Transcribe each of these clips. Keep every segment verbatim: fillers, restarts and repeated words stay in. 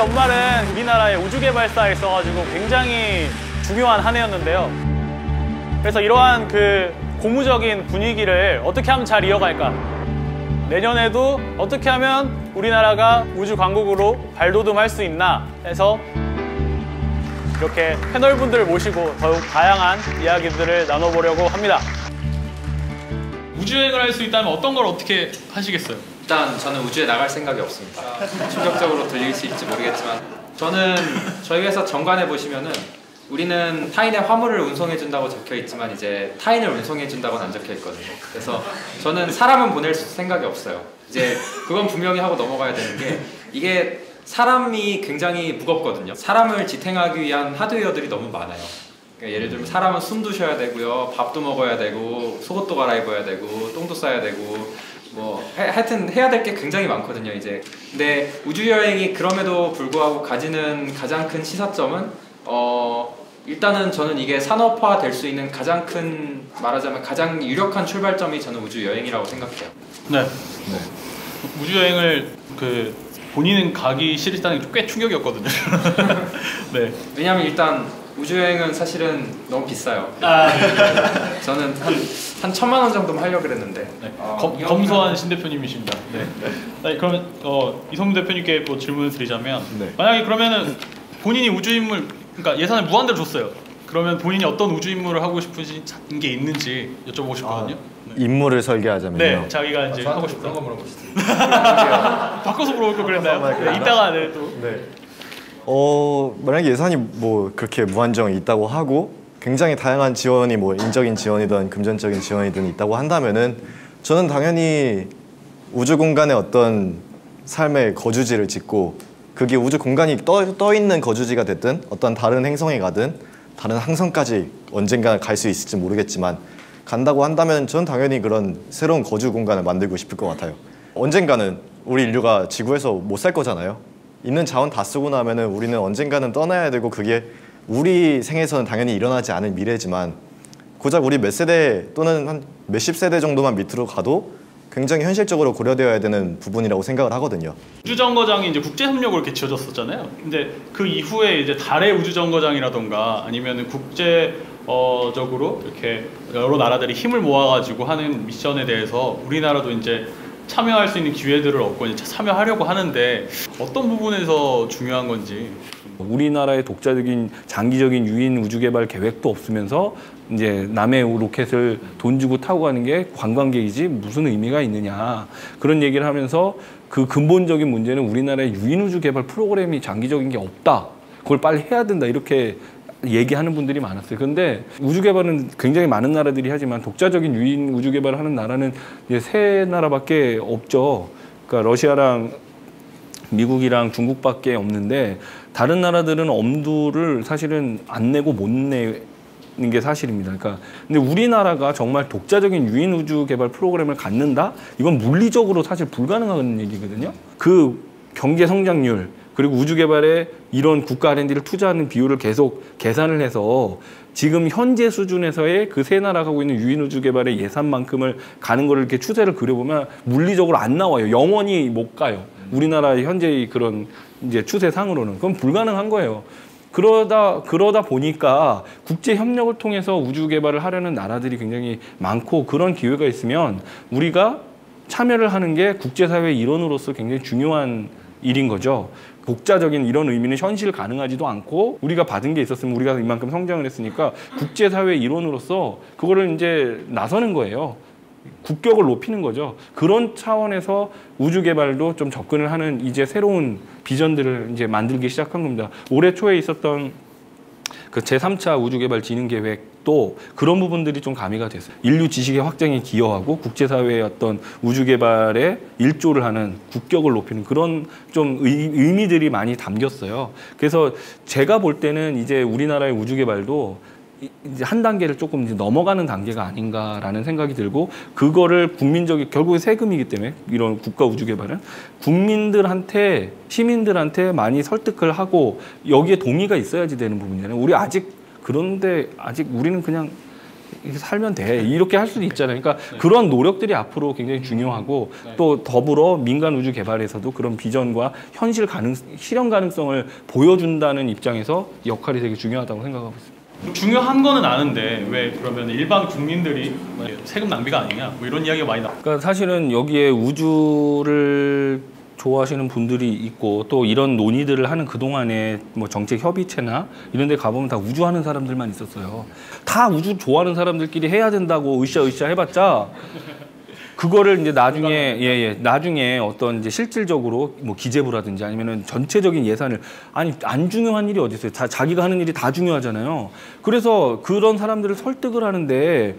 연말은 우리나라의 우주개발사에 있어가지고 굉장히 중요한 한 해였는데요. 그래서 이러한 그 고무적인 분위기를 어떻게 하면 잘 이어갈까? 내년에도 어떻게 하면 우리나라가 우주 강국으로 발돋움할 수 있나 해서 이렇게 패널분들을 모시고 더욱 다양한 이야기들을 나눠보려고 합니다. 우주여행을 할 수 있다면 어떤 걸 어떻게 하시겠어요? 일단 저는 우주에 나갈 생각이 없습니다. 충격적으로 들릴 수 있을지 모르겠지만 저는 저희 회사 정관에 보시면은 우리는 타인의 화물을 운송해준다고 적혀있지만 이제 타인을 운송해준다고는 안 적혀있거든요. 그래서 저는 사람은 보낼 생각이 없어요. 이제 그건 분명히 하고 넘어가야 되는 게 이게 사람이 굉장히 무겁거든요. 사람을 지탱하기 위한 하드웨어들이 너무 많아요. 그러니까 예를 들면 사람은 숨도 쉬어야 되고요, 밥도 먹어야 되고, 속옷도 갈아입어야 되고, 똥도 싸야 되고, 뭐 하, 하여튼 해야 될 게 굉장히 많거든요. 이제 근데 우주여행이 그럼에도 불구하고 가지는 가장 큰 시사점은 어 일단은 저는 이게 산업화 될 수 있는 가장 큰, 말하자면 가장 유력한 출발점이 저는 우주여행이라고 생각해요. 네. 네. 우주여행을 그 본인은 가기 싫다는 게 꽤 충격이었거든요. 네. 왜냐면 일단 우주여행은 사실은 너무 비싸요. 아, 네. 저는 한, 한 천만 원 정도만 하려고 그랬는데. 네. 어, 검, 검소한 신 대표님이십니다. 네. 네. 그러면 어, 이성민 대표님께 뭐 질문을 드리자면, 네. 만약에 그러면은 본인이 우주인물, 그러니까 예산을 무한대로 줬어요. 그러면 본인이 어떤 우주인물을 하고 싶으신 게 있는지 여쭤보고 싶거든요. 아, 네. 인물을 설계하자면요. 네, 자기가 이제 아, 하고 싶다. 그런 거 물어보시죠. 바꿔서 물어볼 거 그랬나요? 네, 이따가 네, 또. 네. 어, 만약에 예산이 뭐 그렇게 무한정 있다고 하고 굉장히 다양한 지원이 뭐 인적인 지원이든 금전적인 지원이든 있다고 한다면은 저는 당연히 우주 공간에 어떤 삶의 거주지를 짓고 그게 우주 공간이 떠, 떠 있는 거주지가 됐든 어떤 다른 행성에 가든 다른 항성까지 언젠가 갈 수 있을지 모르겠지만 간다고 한다면 전 당연히 그런 새로운 거주 공간을 만들고 싶을 것 같아요. 언젠가는 우리 인류가 지구에서 못 살 거잖아요. 있는 자원 다 쓰고 나면은 우리는 언젠가는 떠나야 되고 그게 우리 생에서는 당연히 일어나지 않을 미래지만 고작 우리 몇 세대 또는 한 몇십 세대 정도만 밑으로 가도 굉장히 현실적으로 고려되어야 되는 부분이라고 생각을 하거든요. 우주정거장이 이제 국제협력으로 이렇게 지어졌었잖아요. 근데 그 이후에 이제 달의 우주정거장이라던가 아니면은 국제적으로 이렇게 여러 나라들이 힘을 모아가지고 하는 미션에 대해서 우리나라도 이제 참여할 수 있는 기회들을 얻고 이제 참여하려고 하는데 어떤 부분에서 중요한 건지. 우리나라의 독자적인 장기적인 유인 우주 개발 계획도 없으면서 이제 남의 로켓을 돈 주고 타고 가는 게 관광객이지 무슨 의미가 있느냐 그런 얘기를 하면서 그 근본적인 문제는 우리나라의 유인 우주 개발 프로그램이 장기적인 게 없다. 그걸 빨리 해야 된다 이렇게 얘기하는 분들이 많았어요. 그런데 우주 개발은 굉장히 많은 나라들이 하지만 독자적인 유인 우주 개발을 하는 나라는 이제 세 나라밖에 없죠. 그러니까 러시아랑 미국이랑 중국밖에 없는데 다른 나라들은 엄두를 사실은 안 내고 못 내는 게 사실입니다. 그러니까 근데 우리나라가 정말 독자적인 유인 우주 개발 프로그램을 갖는다? 이건 물리적으로 사실 불가능한 얘기거든요. 그 경제 성장률 그리고 우주 개발에 이런 국가 알 앤 디를 투자하는 비율을 계속 계산을 해서 지금 현재 수준에서의 그 세 나라가 하고 있는 유인 우주 개발의 예산만큼을 가는 거를 이렇게 추세를 그려보면 물리적으로 안 나와요. 영원히 못 가요. 우리나라의 현재의 그런 이제 추세상으로는 그건 불가능한 거예요. 그러다 그러다 보니까 국제 협력을 통해서 우주 개발을 하려는 나라들이 굉장히 많고 그런 기회가 있으면 우리가 참여를 하는 게 국제사회의 일원으로서 굉장히 중요한 일인 거죠. 독자적인 이런 의미는 현실 가능하지도 않고 우리가 받은 게 있었으면 우리가 이만큼 성장을 했으니까 국제사회의 일원으로서 그거를 이제 나서는 거예요. 국격을 높이는 거죠. 그런 차원에서 우주 개발도 좀 접근을 하는 이제 새로운 비전들을 이제 만들기 시작한 겁니다. 올해 초에 있었던 그 제삼 차 우주개발 진흥 계획도 그런 부분들이 좀 가미가 됐어요. 인류 지식의 확장에 기여하고 국제사회의 어떤 우주개발에 일조를 하는 국격을 높이는 그런 좀 의미들이 많이 담겼어요. 그래서 제가 볼 때는 이제 우리나라의 우주개발도 이제 한 단계를 조금 이제 넘어가는 단계가 아닌가라는 생각이 들고 그거를 국민적인 결국에 세금이기 때문에 이런 국가 우주 개발은 국민들한테 시민들한테 많이 설득을 하고 여기에 동의가 있어야지 되는 부분이잖아요. 우리 아직 그런데 아직 우리는 그냥 이렇게 살면 돼. 이렇게 할 수도 있잖아요. 그러니까 네. 그런 노력들이 앞으로 굉장히 중요하고 네. 또 더불어 민간 우주 개발에서도 그런 비전과 현실 가능, 실현 가능성을 보여준다는 입장에서 역할이 되게 중요하다고 생각하고 있습니다. 중요한 거는 아는데 왜 그러면 일반 국민들이 세금 낭비가 아니냐 뭐 이런 이야기가 많이 나와요. 그러니까 사실은 여기에 우주를 좋아하시는 분들이 있고 또 이런 논의들을 하는 그동안에 뭐 정책 협의체나 이런 데 가보면 다 우주하는 사람들만 있었어요. 다 우주 좋아하는 사람들끼리 해야 된다고 으쌰으쌰 해봤자 그거를 이제 나중에 예예 나중에 어떤 이제 실질적으로 뭐 기재부라든지 아니면은 전체적인 예산을 아니 안 중요한 일이 어디 있어요. 자, 자기가 하는 일이 다 중요하잖아요. 그래서 그런 사람들을 설득을 하는데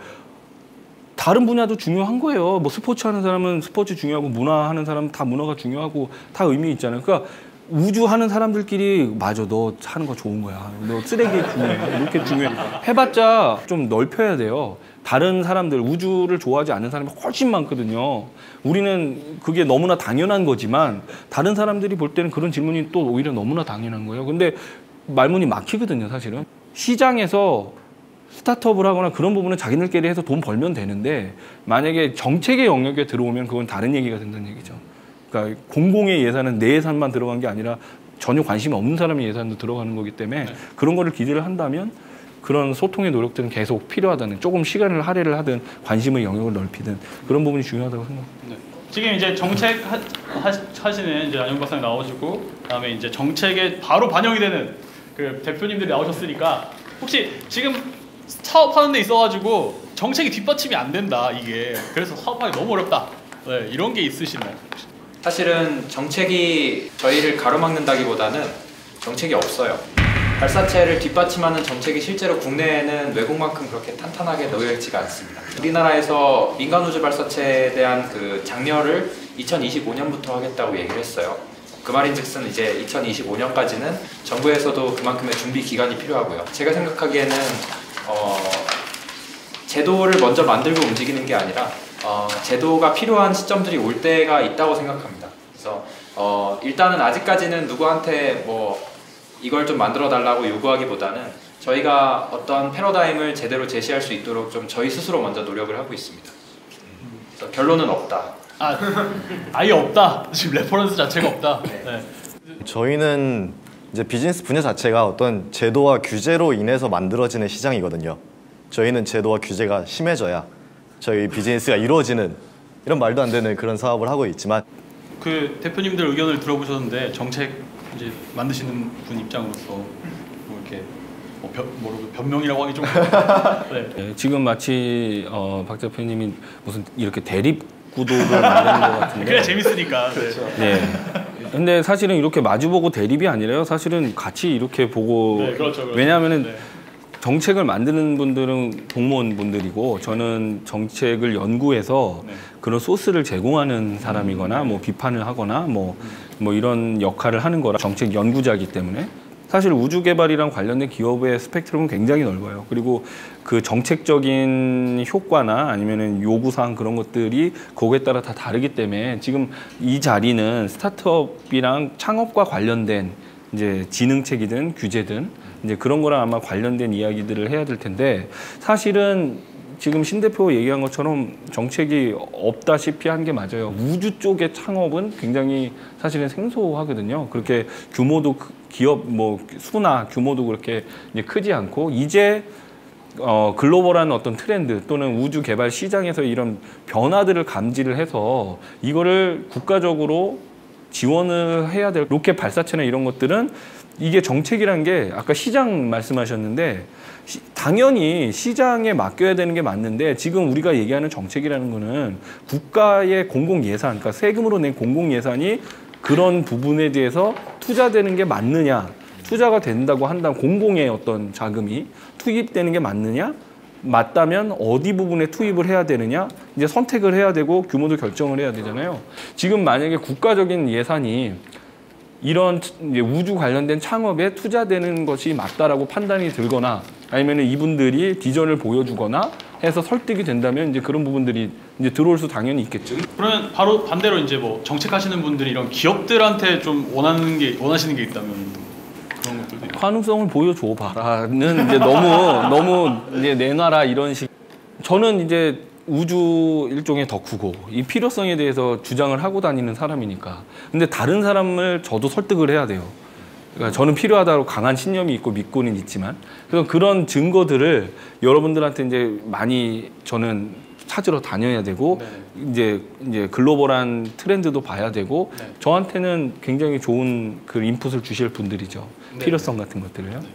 다른 분야도 중요한 거예요. 뭐 스포츠 하는 사람은 스포츠 중요하고 문화 하는 사람은 다 문화가 중요하고 다 의미 있잖아요. 그러니까 우주 하는 사람들끼리 맞아 너 하는 거 좋은 거야. 너 쓰레기 중요해. 이렇게 중요해. 해봤자 좀 넓혀야 돼요. 다른 사람들 우주를 좋아하지 않는 사람이 훨씬 많거든요. 우리는 그게 너무나 당연한 거지만 다른 사람들이 볼 때는 그런 질문이 또 오히려 너무나 당연한 거예요. 근데 말문이 막히거든요, 사실은. 시장에서 스타트업을 하거나 그런 부분은 자기들끼리 해서 돈 벌면 되는데 만약에 정책의 영역에 들어오면 그건 다른 얘기가 된다는 얘기죠. 그러니까 공공의 예산은 내 예산만 들어간 게 아니라 전혀 관심이 없는 사람의 예산도 들어가는 거기 때문에 네. 그런 거를 기대를 한다면 그런 소통의 노력들은 계속 필요하다는 조금 시간을 할애를 하든 관심의 영역을 넓히든 그런 부분이 중요하다고 생각합니다. 네. 지금 이제 정책 하, 하시는 이제 안영 박사님 나오시고 그다음에 이제 정책에 바로 반영이 되는 그 대표님들이 나오셨으니까 혹시 지금 사업하는 데 있어가지고 정책이 뒷받침이 안 된다 이게 그래서 사업하기 너무 어렵다 네, 이런 게 있으시나요? 사실은 정책이 저희를 가로막는다기보다는 정책이 없어요. 발사체를 뒷받침하는 정책이 실제로 국내에는 외국만큼 그렇게 탄탄하게 놓여 있지가 않습니다. 우리나라에서 민간 우주 발사체에 대한 그 장려를 이천이십오 년부터 하겠다고 얘기를 했어요. 그 말인즉슨 이제 이천이십오 년까지는 정부에서도 그만큼의 준비 기간이 필요하고요. 제가 생각하기에는 어, 제도를 먼저 만들고 움직이는 게 아니라 어, 제도가 필요한 시점들이 올 때가 있다고 생각합니다. 그래서 어, 일단은 아직까지는 누구한테 뭐 이걸 좀 만들어 달라고 요구하기보다는 저희가 어떤 패러다임을 제대로 제시할 수 있도록 좀 저희 스스로 먼저 노력을 하고 있습니다. 그래서 결론은 없다. 아, 아예 없다. 지금 레퍼런스 자체가 없다. 네. 네. 저희는 이제 비즈니스 분야 자체가 어떤 제도와 규제로 인해서 만들어지는 시장이거든요. 저희는 제도와 규제가 심해져야 저희 비즈니스가 이루어지는 이런 말도 안 되는 그런 사업을 하고 있지만 그 대표님들 의견을 들어보셨는데 정책 이제 만드시는 분 입장으로서 뭐 이렇게 뭐 변, 뭐라고 변명이라고 하기 좀 네. 네, 지금 마치 어, 박 대표님이 무슨 이렇게 대립 구도를 만드는 것 같은데 그래 재밌으니까 그렇죠. 네. 근데 사실은 이렇게 마주보고 대립이 아니라요. 사실은 같이 이렇게 보고 네, 그렇죠, 그렇죠. 왜냐하면은 네. 정책을 만드는 분들은 공무원분들이고 저는 정책을 연구해서 네. 그런 소스를 제공하는 사람이거나 뭐 비판을 하거나 뭐, 뭐 이런 역할을 하는 거라 정책 연구자이기 때문에 사실 우주 개발이랑 관련된 기업의 스펙트럼은 굉장히 넓어요. 그리고 그 정책적인 효과나 아니면은 요구사항 그런 것들이 거기에 따라 다 다르기 때문에 지금 이 자리는 스타트업이랑 창업과 관련된 이제 지능책이든 규제든 이제 그런 거랑 아마 관련된 이야기들을 해야 될 텐데 사실은 지금 신 대표 얘기한 것처럼 정책이 없다시피 한 게 맞아요. 우주 쪽의 창업은 굉장히 사실은 생소하거든요. 그렇게 규모도 기업 뭐 수나 규모도 그렇게 이제 크지 않고 이제 어, 글로벌한 어떤 트렌드 또는 우주 개발 시장에서 이런 변화들을 감지를 해서 이거를 국가적으로 지원을 해야 될 로켓 발사체나 이런 것들은 이게 정책이란 게 아까 시장 말씀하셨는데 시, 당연히 시장에 맡겨야 되는 게 맞는데 지금 우리가 얘기하는 정책이라는 거는 국가의 공공 예산, 그러니까 세금으로 낸 공공 예산이 그런 부분에 대해서 투자되는 게 맞느냐, 투자가 된다고 한다면 공공의 어떤 자금이 투입되는 게 맞느냐, 맞다면 어디 부분에 투입을 해야 되느냐, 이제 선택을 해야 되고 규모도 결정을 해야 되잖아요. 지금 만약에 국가적인 예산이 이런 이제 우주 관련된 창업에 투자되는 것이 맞다라고 판단이 들거나 아니면 이분들이 비전을 보여주거나 해서 설득이 된다면 이제 그런 부분들이 이제 들어올 수 당연히 있겠죠. 그러면 바로 반대로 이제 뭐 정책하시는 분들이 이런 기업들한테 좀 원하는 게 원하시는 게 있다면 그런 것들도 있나요? 가능성을 보여줘 봐라는 이제 너무 너무 이제 내놔라 이런 식. 저는 이제 우주 일종의 덕후고 이 필요성에 대해서 주장을 하고 다니는 사람이니까. 근데 다른 사람을 저도 설득을 해야 돼요. 그러니까 저는 필요하다고 강한 신념이 있고 믿고는 있지만, 그래서 그런 증거들을 여러분들한테 이제 많이 저는 찾으러 다녀야 되고, 네. 이제 이제 글로벌한 트렌드도 봐야 되고, 네. 저한테는 굉장히 좋은 그 인풋을 주실 분들이죠. 네. 필요성 같은 것들을요. 네.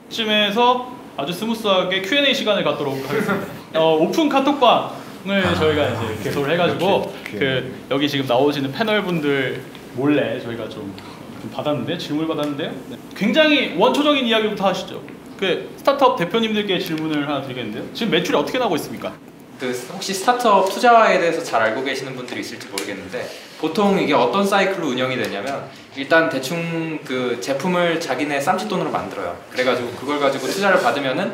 이쯤에서 아주 스무스하게 큐 앤 에이 시간을 갖도록 하겠습니다. 어, 오픈 카톡방을 아, 저희가 이제 개설을 해가지고 그렇게, 그 여기 지금 나오시는 패널 분들 몰래 저희가 좀, 좀 받았는데 질문을 받았는데요. 네. 굉장히 원초적인 이야기부터 하시죠. 그 스타트업 대표님들께 질문을 하나 드리겠는데요. 지금 매출이 어떻게 나오고 있습니까? 그 혹시 스타트업 투자에 대해서 잘 알고 계시는 분들이 있을지 모르겠는데, 보통 이게 어떤 사이클로 운영이 되냐면, 일단 대충 그 제품을 자기네 쌈짓돈으로 만들어요. 그래가지고 그걸 가지고 투자를 받으면은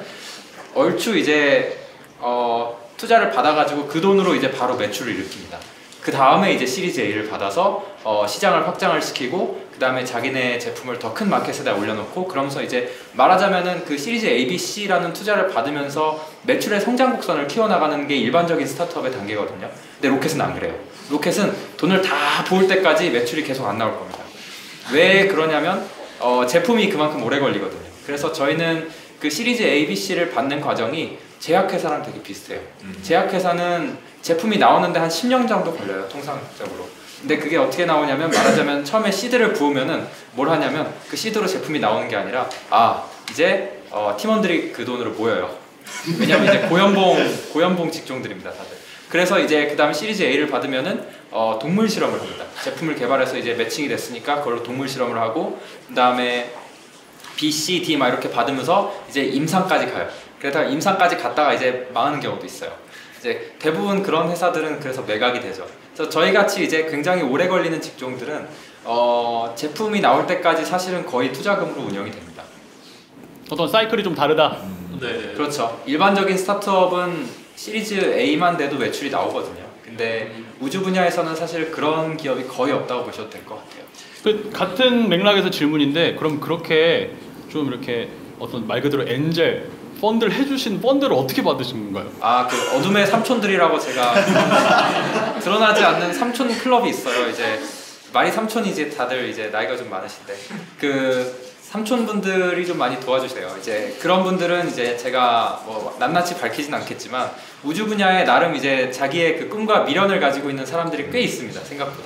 얼추 이제 어 투자를 받아가지고 그 돈으로 이제 바로 매출을 일으킵니다. 그 다음에 이제 시리즈 A를 받아서 어 시장을 확장을 시키고, 그 다음에 자기네 제품을 더 큰 마켓에다 올려놓고, 그러면서 이제 말하자면은 그 시리즈 A, B, C라는 투자를 받으면서 매출의 성장 곡선을 키워나가는 게 일반적인 스타트업의 단계거든요. 근데 로켓은 안 그래요. 로켓은 돈을 다 부을 때까지 매출이 계속 안 나올 겁니다. 왜 그러냐면 어 제품이 그만큼 오래 걸리거든요. 그래서 저희는 그 시리즈 A, B, C를 받는 과정이 제약회사랑 되게 비슷해요. 음. 제약회사는 제품이 나오는데 한 십 년 정도 걸려요, 통상적으로. 근데 그게 어떻게 나오냐면, 말하자면 처음에 시드를 부으면은 뭘 하냐면, 그 시드로 제품이 나오는 게 아니라, 아 이제 어, 팀원들이 그 돈으로 모여요. 왜냐면 이제 고연봉 고연봉 직종들입니다, 다들. 그래서 이제 그 다음에 시리즈 A를 받으면은 어, 동물 실험을 합니다. 제품을 개발해서 이제 매칭이 됐으니까 그걸로 동물 실험을 하고, 그 다음에 B, C, D 막 이렇게 받으면서 이제 임상까지 가요. 그러다가 임상까지 갔다가 이제 망하는 경우도 있어요. 이제 대부분 그런 회사들은 그래서 매각이 되죠. 그래서 저희 같이 이제 굉장히 오래 걸리는 직종들은 어, 제품이 나올 때까지 사실은 거의 투자금으로 운영이 됩니다. 어떤 사이클이 좀 다르다. 음. 네. 그렇죠. 일반적인 스타트업은 시리즈 A만 돼도 매출이 나오거든요. 근데 우주 분야에서는 사실 그런 기업이 거의 없다고 보셔도 될 것 같아요. 그 같은 맥락에서 질문인데, 그럼 그렇게 좀 이렇게 어떤 말 그대로 엔젤 펀드를 해주신 펀드를 어떻게 받으신 건가요? 아, 그 어둠의 삼촌들이라고 제가 드러나지 않는 삼촌 클럽이 있어요. 이제 말이 삼촌이지 다들 이제 나이가 좀 많으신데, 그 삼촌분들이 좀 많이 도와주세요. 이제 그런 분들은 이제 제가 뭐 낱낱이 밝히진 않겠지만 우주 분야에 나름 이제 자기의 그 꿈과 미련을 가지고 있는 사람들이 꽤 있습니다, 생각보다.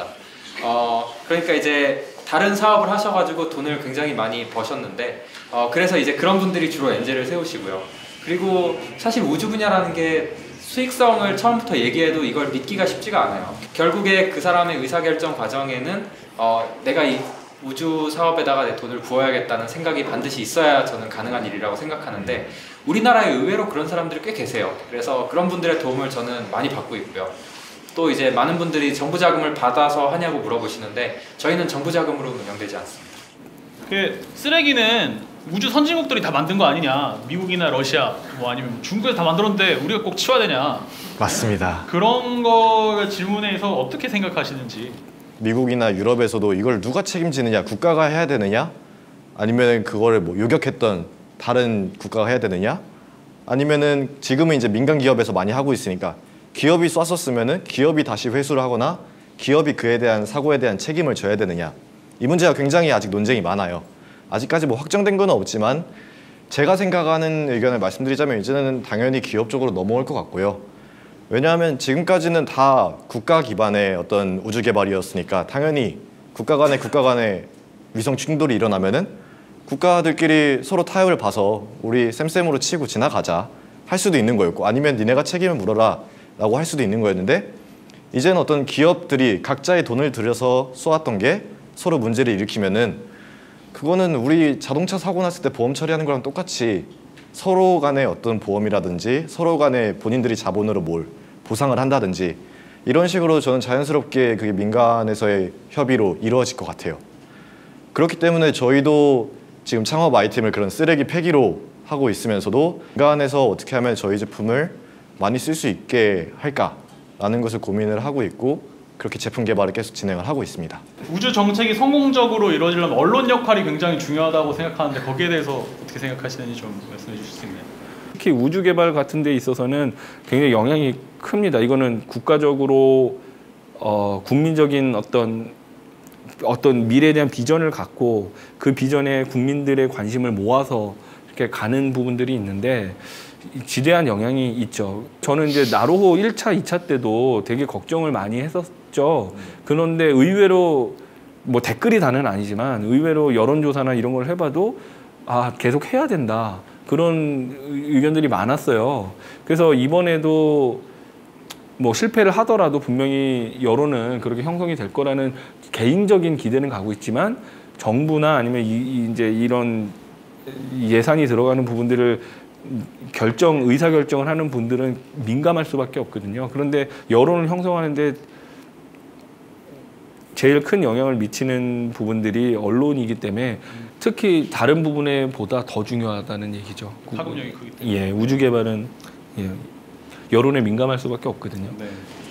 어 그러니까 이제 다른 사업을 하셔가지고 돈을 굉장히 많이 버셨는데, 어 그래서 이제 그런 분들이 주로 엔젤을 세우시고요. 그리고 사실 우주 분야라는 게 수익성을 처음부터 얘기해도 이걸 믿기가 쉽지가 않아요. 결국에 그 사람의 의사결정 과정에는 어 내가 이 우주 사업에다가 내 돈을 부어야겠다는 생각이 반드시 있어야 저는 가능한 일이라고 생각하는데, 우리나라에 의외로 그런 사람들이 꽤 계세요. 그래서 그런 분들의 도움을 저는 많이 받고 있고요. 또 이제 많은 분들이 정부 자금을 받아서 하냐고 물어보시는데, 저희는 정부 자금으로 운영되지 않습니다. 그 쓰레기는 우주 선진국들이 다 만든 거 아니냐, 미국이나 러시아 뭐 아니면 중국에서 다 만들었는데 우리가 꼭 치워야 되냐. 맞습니다. 그런 거 질문에서 어떻게 생각하시는지. 미국이나 유럽에서도 이걸 누가 책임지느냐, 국가가 해야 되느냐, 아니면 그거를 뭐 요격했던 다른 국가가 해야 되느냐, 아니면은 지금은 이제 민간 기업에서 많이 하고 있으니까 기업이 쐈었으면은 기업이 다시 회수를 하거나 기업이 그에 대한 사고에 대한 책임을 져야 되느냐, 이 문제가 굉장히 아직 논쟁이 많아요. 아직까지 뭐 확정된 건 없지만 제가 생각하는 의견을 말씀드리자면 이제는 당연히 기업 쪽으로 넘어올 것 같고요. 왜냐하면 지금까지는 다 국가 기반의 어떤 우주 개발이었으니까 당연히 국가 간의 국가 간의 위성 충돌이 일어나면은 국가들끼리 서로 타협을 봐서 우리 쌤쌤으로 치고 지나가자 할 수도 있는 거였고, 아니면 니네가 책임을 물어라 라고 할 수도 있는 거였는데, 이제는 어떤 기업들이 각자의 돈을 들여서 쏘았던 게 서로 문제를 일으키면은 그거는 우리 자동차 사고 났을 때 보험 처리하는 거랑 똑같이 서로 간의 어떤 보험이라든지 서로 간에 본인들이 자본으로 뭘 보상을 한다든지 이런 식으로 저는 자연스럽게 그게 민간에서의 협의로 이루어질 것 같아요. 그렇기 때문에 저희도 지금 창업 아이템을 그런 쓰레기 폐기로 하고 있으면서도 민간에서 어떻게 하면 저희 제품을 많이 쓸 수 있게 할까라는 것을 고민을 하고 있고, 그렇게 제품 개발을 계속 진행을 하고 있습니다. 우주 정책이 성공적으로 이루어지려면 언론 역할이 굉장히 중요하다고 생각하는데, 거기에 대해서 어떻게 생각하시는지 좀 말씀해 주실 수 있나요? 특히 우주 개발 같은 데 있어서는 굉장히 영향이 큽니다. 이거는 국가적으로 어, 국민적인 어떤 어떤 미래에 대한 비전을 갖고 그 비전에 국민들의 관심을 모아서 이렇게 가는 부분들이 있는데 지대한 영향이 있죠. 저는 이제 나로호 일 차, 이 차 때도 되게 걱정을 많이 했었죠. 그런데 의외로 뭐 댓글이 다는 아니지만 의외로 여론조사나 이런 걸 해봐도 아 계속 해야 된다. 그런 의견들이 많았어요. 그래서 이번에도 뭐 실패를 하더라도 분명히 여론은 그렇게 형성이 될 거라는 개인적인 기대는 가고 있지만 정부나 아니면 이, 이제 이런 예산이 들어가는 부분들을 결정, 의사 결정을 하는 분들은 민감할 수밖에 없거든요. 그런데 여론을 형성하는데 제일 큰 영향을 미치는 부분들이 언론이기 때문에 특히 다른 부분에 보다 더 중요하다는 얘기죠. 파급력이 크기 때문에. 예, 우주 개발은 예, 여론에 민감할 수밖에 없거든요. 네.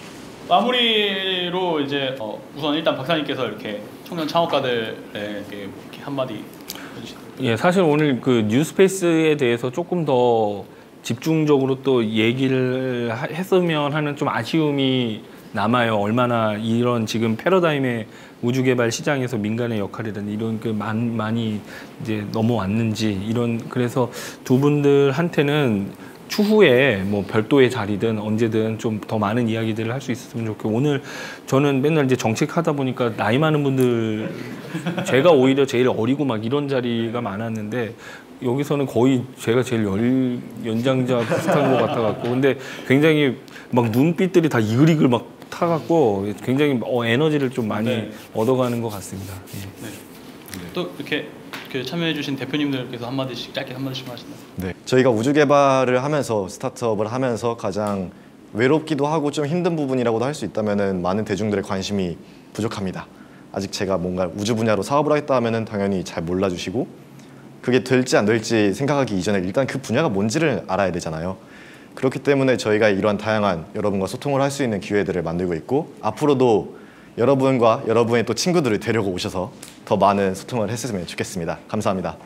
마무리로 이제 어, 우선 일단 박사님께서 이렇게 청년 창업가들에게 이렇게 한마디 해주시죠. 예, 사실 오늘 그 뉴스페이스에 대해서 조금 더 집중적으로 또 얘기를 하, 했으면 하는 좀 아쉬움이 남아요. 얼마나 이런 지금 패러다임의 우주 개발 시장에서 민간의 역할이든 이런 그 많, 많이 이제 넘어왔는지 이런 그래서 두 분들한테는 추후에 뭐 별도의 자리든 언제든 좀 더 많은 이야기들을 할 수 있었으면 좋겠고 오늘 저는 맨날 이제 정책하다 보니까 나이 많은 분들 제가 오히려 제일 어리고 막 이런 자리가 많았는데 여기서는 거의 제가 제일 열, 연장자 비슷한 것 같아갖고 근데 굉장히 막 눈빛들이 다 이글이글 막 타갖고 굉장히 어, 에너지를 좀 많이 네. 얻어가는 것 같습니다. 예. 네. 또 이렇게, 이렇게 참여해주신 대표님들께서 한마디씩 짧게 한마디씩 하시나요? 네, 저희가 우주 개발을 하면서 스타트업을 하면서 가장 외롭기도 하고 좀 힘든 부분이라고도 할 수 있다면은 많은 대중들의 관심이 부족합니다. 아직 제가 뭔가 우주 분야로 사업을 하겠다 하면은 당연히 잘 몰라주시고 그게 될지 안 될지 생각하기 이전에 일단 그 분야가 뭔지를 알아야 되잖아요. 그렇기 때문에 저희가 이러한 다양한 여러분과 소통을 할 수 있는 기회들을 만들고 있고 앞으로도 여러분과 여러분의 또 친구들을 데리고 오셔서 더 많은 소통을 했으면 좋겠습니다. 감사합니다.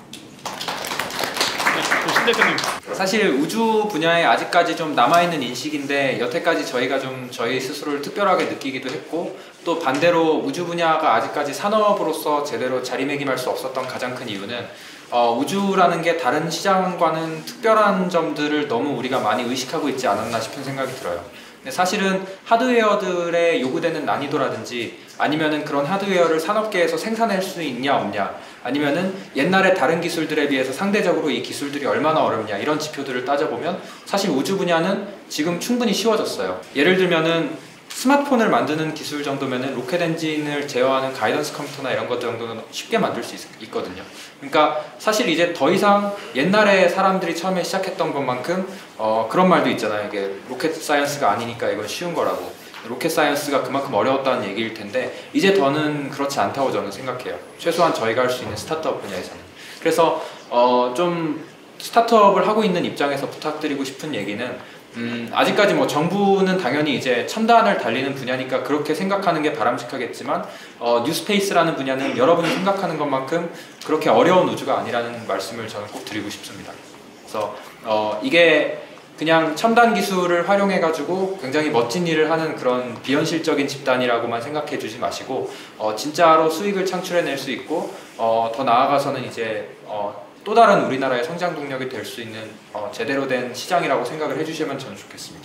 네, 신 대표님. 사실 우주 분야에 아직까지 좀 남아있는 인식인데 여태까지 저희가 좀 저희 스스로를 특별하게 느끼기도 했고 또 반대로 우주 분야가 아직까지 산업으로서 제대로 자리매김할 수 없었던 가장 큰 이유는 어, 우주라는 게 다른 시장과는 특별한 점들을 너무 우리가 많이 의식하고 있지 않았나 싶은 생각이 들어요. 근데 사실은 하드웨어들에 요구되는 난이도라든지 아니면은 그런 하드웨어를 산업계에서 생산할 수 있냐 없냐 아니면은 옛날에 다른 기술들에 비해서 상대적으로 이 기술들이 얼마나 어렵냐 이런 지표들을 따져보면 사실 우주 분야는 지금 충분히 쉬워졌어요. 예를 들면은 스마트폰을 만드는 기술 정도면은 로켓 엔진을 제어하는 가이던스 컴퓨터나 이런 것 정도는 쉽게 만들 수 있, 있거든요. 그러니까 사실 이제 더 이상 옛날에 사람들이 처음에 시작했던 것만큼 어, 그런 말도 있잖아요. 이게 로켓 사이언스가 아니니까 이건 쉬운 거라고. 로켓 사이언스가 그만큼 어려웠다는 얘기일 텐데 이제 더는 그렇지 않다고 저는 생각해요. 최소한 저희가 할 수 있는 스타트업 분야에서는. 그래서 어, 좀 스타트업을 하고 있는 입장에서 부탁드리고 싶은 얘기는 음, 아직까지 뭐 정부는 당연히 이제 첨단을 달리는 분야니까 그렇게 생각하는 게 바람직하겠지만 어, 뉴스페이스라는 분야는 여러분이 생각하는 것만큼 그렇게 어려운 우주가 아니라는 말씀을 저는 꼭 드리고 싶습니다. 그래서 어, 이게 그냥 첨단 기술을 활용해 가지고 굉장히 멋진 일을 하는 그런 비현실적인 집단이라고만 생각해 주지 마시고 어, 진짜로 수익을 창출해낼 수 있고 어, 더 나아가서는 이제 어, 또 다른 우리나라의 성장 동력이 될 수 있는 어, 제대로 된 시장이라고 생각을 해주시면 저는 좋겠습니다.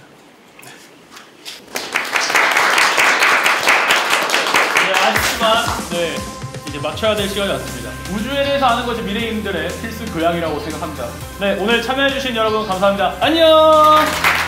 네, 아쉽지만 네, 이제 맞춰야 될 시간이 왔습니다. 우주에 대해서 아는 것이 미래인들의 필수 교양이라고 생각합니다. 네, 오늘 참여해주신 여러분 감사합니다. 안녕!